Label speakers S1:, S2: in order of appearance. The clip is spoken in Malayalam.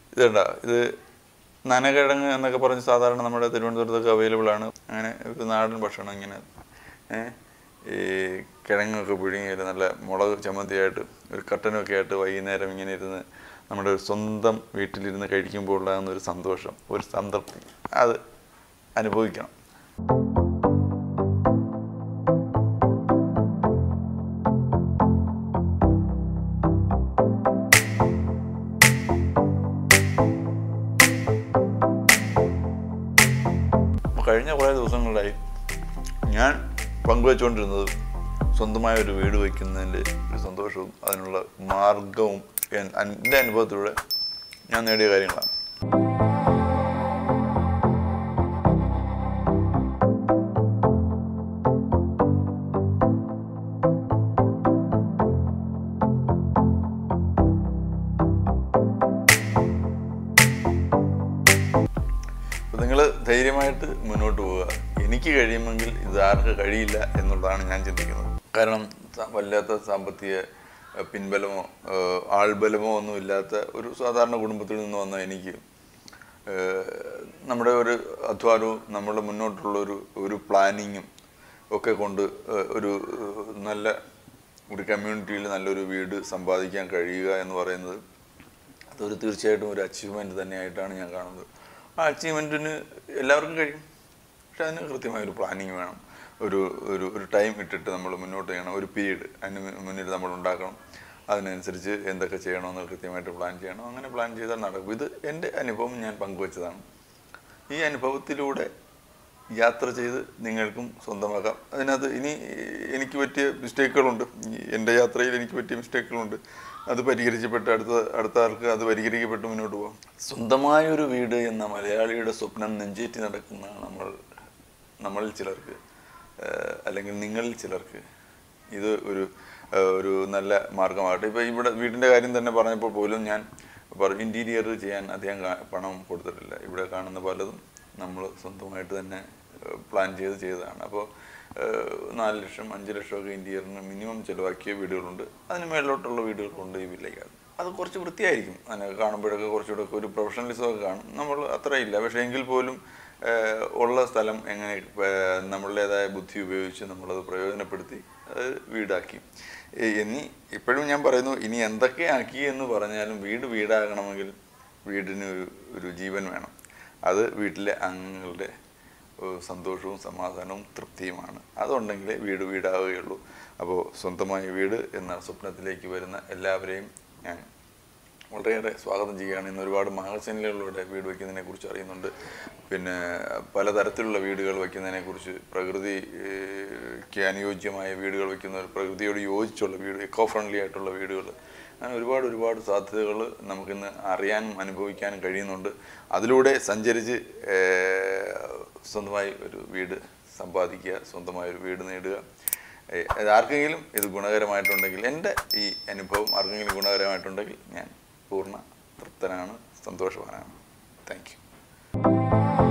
S1: ഇതുണ്ട ഇത് നനകിഴങ്ങ് എന്നൊക്കെ പറഞ്ഞ് സാധാരണ നമ്മുടെ തിരുവനന്തപുരത്തൊക്കെ അവൈലബിൾ ആണ്. അങ്ങനെ ഒരു നാടൻ ഭക്ഷണം ഇങ്ങനെ ഈ കിഴങ്ങൊക്കെ പുഴുങ്ങിയിട്ട് നല്ല മുളക് ചമ്മന്തിയായിട്ട് ഒരു കട്ടനൊക്കെ ആയിട്ട് വൈകുന്നേരം ഇങ്ങനെ ഇരുന്ന് നമ്മുടെ ഒരു സ്വന്തം വീട്ടിലിരുന്ന് കഴിക്കുമ്പോൾ ഉണ്ടാകുന്ന ഒരു സന്തോഷം, ഒരു സംതൃപ്തി, അത് അനുഭവിക്കണം. കഴിഞ്ഞ കുറേ ദിവസങ്ങളിലായി ഞാൻ പങ്കുവെച്ചുകൊണ്ടിരുന്നത് സ്വന്തമായ ഒരു വീട് വയ്ക്കുന്നതിൻ്റെ ഒരു സന്തോഷവും അതിനുള്ള മാർഗവും എൻ്റെ അനുഭവത്തിലൂടെ ഞാൻ നേടിയ കാര്യങ്ങളാണ്. നിങ്ങൾ ധൈര്യമായിട്ട് മുന്നോട്ട് പോവുക. എനിക്ക് കഴിയുമെങ്കിൽ ഇത് ആർക്ക് കഴിയില്ല എന്നുള്ളതാണ് ഞാൻ ചിന്തിക്കുന്നത്. കാരണം വല്ലാത്ത സാമ്പത്തിക പിൻബലമോ ആൾബലമോ ഒന്നും ഇല്ലാത്ത ഒരു സാധാരണ കുടുംബത്തിൽ നിന്ന് വന്ന എനിക്ക് നമ്മുടെ ഒരു അധ്വാനവും നമ്മുടെ മുന്നോട്ടുള്ള ഒരു പ്ലാനിങ്ങും ഒക്കെ കൊണ്ട് നല്ല ഒരു കമ്മ്യൂണിറ്റിയിൽ നല്ലൊരു വീട് സമ്പാദിക്കാൻ കഴിയുക എന്ന് പറയുന്നത് അതൊരു തീർച്ചയായിട്ടും ഒരു അച്ചീവ്മെൻറ്റ് തന്നെയായിട്ടാണ് ഞാൻ കാണുന്നത്. ആ അച്ചീവ്മെൻറ്റിന് എല്ലാവർക്കും കഴിയും. പക്ഷെ അതിന് കൃത്യമായൊരു പ്ലാനിങ് വേണം. ഒരു ടൈം ഇട്ടിട്ട് നമ്മൾ മുന്നോട്ട് ചെയ്യണം. ഒരു പീരീഡ് അതിന് മുന്നിൽ നമ്മൾ ഉണ്ടാക്കണം. അതിനനുസരിച്ച് എന്തൊക്കെ ചെയ്യണമെന്ന് കൃത്യമായിട്ട് പ്ലാൻ ചെയ്യണം. അങ്ങനെ പ്ലാൻ ചെയ്താൽ നടക്കും. ഇത് എൻ്റെ അനുഭവം ഞാൻ പങ്കുവച്ചതാണ്. ഈ അനുഭവത്തിലൂടെ യാത്ര ചെയ്ത് നിങ്ങൾക്കും സ്വന്തമാക്കാം. അതിനകത്ത് ഇനി എനിക്ക് പറ്റിയ മിസ്റ്റേക്കുകളുണ്ട്. എൻ്റെ യാത്രയിൽ എനിക്ക് പറ്റിയ മിസ്റ്റേക്കുകളുണ്ട്. അത് പരിഹരിക്കപ്പെട്ട് അടുത്ത ആൾക്ക് അത് പരിഹരിക്കപ്പെട്ട് മുന്നോട്ട് പോകാം. സ്വന്തമായൊരു വീട് എന്ന മലയാളിയുടെ സ്വപ്നം നെഞ്ചേറ്റി നടക്കുന്ന നമ്മളിൽ ചിലർക്ക്, അല്ലെങ്കിൽ നിങ്ങളിൽ ചിലർക്ക് ഇത് ഒരു നല്ല മാർഗമാകട്ടെ. ഇപ്പോൾ ഇവിടെ വീടിൻ്റെ കാര്യം തന്നെ പറഞ്ഞപ്പോൾ പോലും ഞാൻ ഇൻറ്റീരിയർ ചെയ്യാൻ അധികം പണം കൊടുത്തിട്ടില്ല. ഇവിടെ കാണുന്ന പലതും നമ്മൾ സ്വന്തമായിട്ട് തന്നെ പ്ലാൻ ചെയ്തതാണ്. അപ്പോൾ 4 ലക്ഷം 5 ലക്ഷമൊക്കെ ഇൻറ്റീരിയറിന് മിനിമം ചിലവാക്കിയ വീടുകളുണ്ട്. അതിന് മേലോട്ടുള്ള വീടുകളുണ്ട് ഈ വില്ലേജ്. അത് കുറച്ച് വൃത്തിയായിരിക്കും. അതിനെ കാണുമ്പോഴൊക്കെ കുറച്ചുകൂടെ ഒരു പ്രൊഫഷണലിസമൊക്കെ കാണും. നമ്മൾ അത്രയില്ല. പക്ഷേ എങ്കിൽ പോലും ഉള്ള സ്ഥലം എങ്ങനെ നമ്മളുടേതായ ബുദ്ധി ഉപയോഗിച്ച് നമ്മളത് പ്രയോജനപ്പെടുത്തി അത് വീടാക്കി. ഇപ്പോഴും ഞാൻ പറയുന്നു, ഇനി എന്തൊക്കെ ആക്കി എന്ന് പറഞ്ഞാലും വീടാകണമെങ്കിൽ വീടിന് ഒരു ജീവൻ വേണം. അത് വീട്ടിലെ അംഗങ്ങളുടെ സന്തോഷവും സമാധാനവും തൃപ്തിയുമാണ്. അതുണ്ടെങ്കിലേ വീടാവുകയുള്ളൂ. അപ്പോൾ സ്വന്തമായ വീട് എന്ന സ്വപ്നത്തിലേക്ക് വരുന്ന എല്ലാവരെയും ഞാൻ വളരെയേറെ സ്വാഗതം ചെയ്യുകയാണ്. ഇന്ന് ഒരുപാട് മാഗസിനുകളിലൂടെ വീട് വയ്ക്കുന്നതിനെക്കുറിച്ച് അറിയുന്നുണ്ട്. പിന്നെ പലതരത്തിലുള്ള വീടുകൾ വയ്ക്കുന്നതിനെക്കുറിച്ച്, പ്രകൃതിക്ക് അനുയോജ്യമായ വീടുകൾ വയ്ക്കുന്ന, പ്രകൃതിയോട് യോജിച്ചുള്ള വീട്, എക്കോ ഫ്രണ്ട്ലി ആയിട്ടുള്ള വീടുകൾ, അങ്ങനെ ഒരുപാട് സാധ്യതകൾ നമുക്കിന്ന് അറിയാനും അനുഭവിക്കാനും കഴിയുന്നുണ്ട്. അതിലൂടെ സഞ്ചരിച്ച് സ്വന്തമായി ഒരു വീട് സമ്പാദിക്കുക, സ്വന്തമായൊരു വീട് നേടുക. ആർക്കെങ്കിലും ഇത് ഗുണകരമായിട്ടുണ്ടെങ്കിൽ, എൻ്റെ ഈ അനുഭവം ആർക്കെങ്കിലും ഗുണകരമായിട്ടുണ്ടെങ്കിൽ ഞാൻ പൂർണ്ണ തൃപ്തനാണ്, സന്തോഷവാനാണ്. Thank U.